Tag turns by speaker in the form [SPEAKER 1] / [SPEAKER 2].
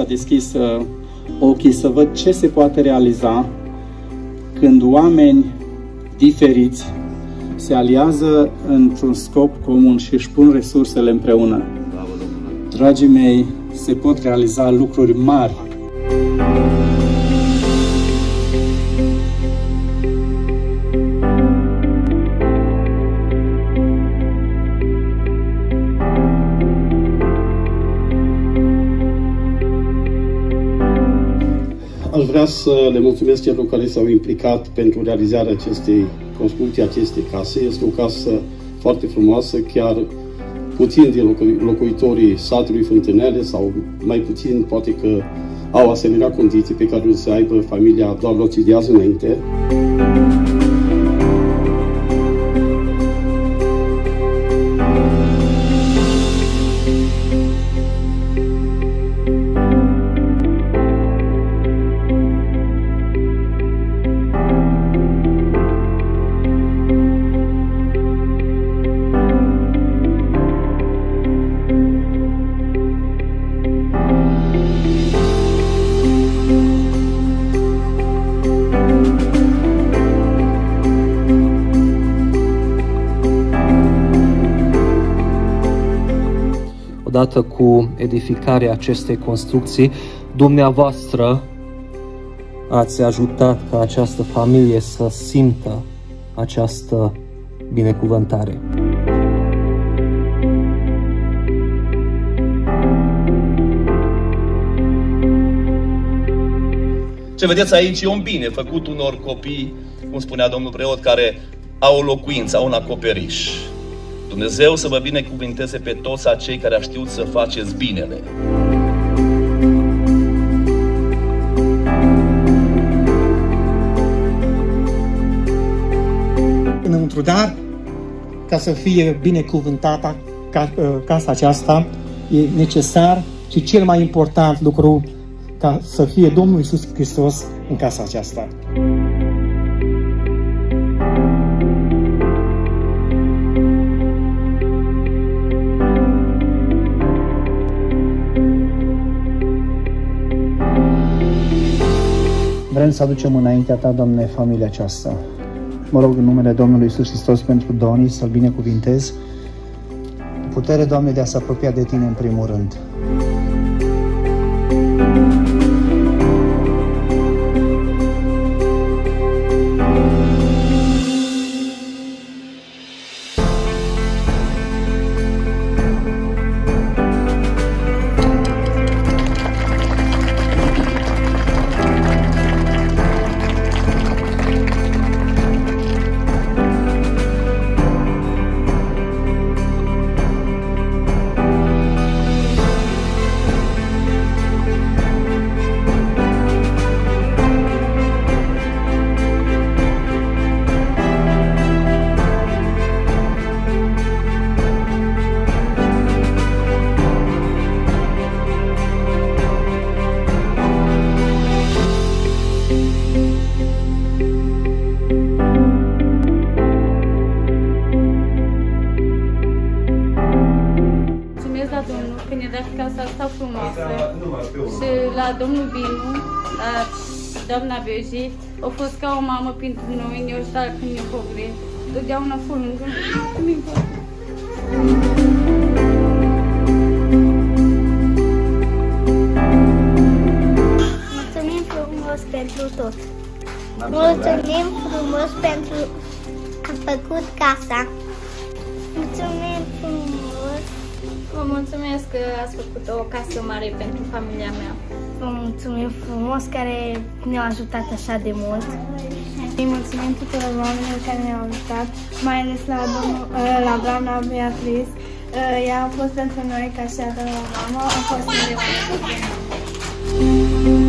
[SPEAKER 1] deschis ochii să văd ce se poate realiza când oameni diferiți se aliază într-un scop comun și își pun resursele împreună. Dragii mei, se pot realiza lucruri mari.
[SPEAKER 2] Aș vrea să le mulțumesc celor care s-au implicat pentru realizarea acestei construcții, acestei case. Este o casă foarte frumoasă, chiar puțin din locuitorii satului Fântânele sau mai puțin poate că au asemenea condiții pe care o să aibă familia Doamnoții de azi înainte.
[SPEAKER 3] Odată cu edificarea acestei construcții, dumneavoastră ați ajutat ca această familie să simtă această binecuvântare.
[SPEAKER 4] Ce vedeți aici e un bine făcut unor copii, cum spunea domnul preot, care au o locuință, au un acoperiș. Dumnezeu să vă binecuvinteze pe toți acei care știut să faceți binele.
[SPEAKER 5] Înăuntru, dar ca să fie binecuvântată casa aceasta, e necesar și cel mai important lucru ca să fie Domnul Iisus Hristos în casa aceasta.
[SPEAKER 6] Vrem să aducem înaintea Ta, Doamne, familia aceasta. Mă rog în numele Domnului Iisus Hristos pentru Doni să-L binecuvintez. Putere, Doamne, de a se apropia de Tine în primul rând.
[SPEAKER 7] Casa asta frumoasă și la domnul Binu, la doamna Beji, a fost ca o mamă pentru noi, ne-o stat când ne povre, totdeauna fu lângă noi.
[SPEAKER 8] Mulțumim frumos pentru tot. Mulțumim frumos pentru că a făcut casa. Mulțumim frumos.
[SPEAKER 7] Vă mulțumesc că ați făcut o casă mare pentru familia mea.
[SPEAKER 8] Vă mulțumim frumos care ne-au ajutat așa de mult. Îi mulțumim tuturor oamenilor care ne-au ajutat, mai ales la doamna Beatrice. Ea a fost pentru noi ca și a doua mamă, a fost mereu.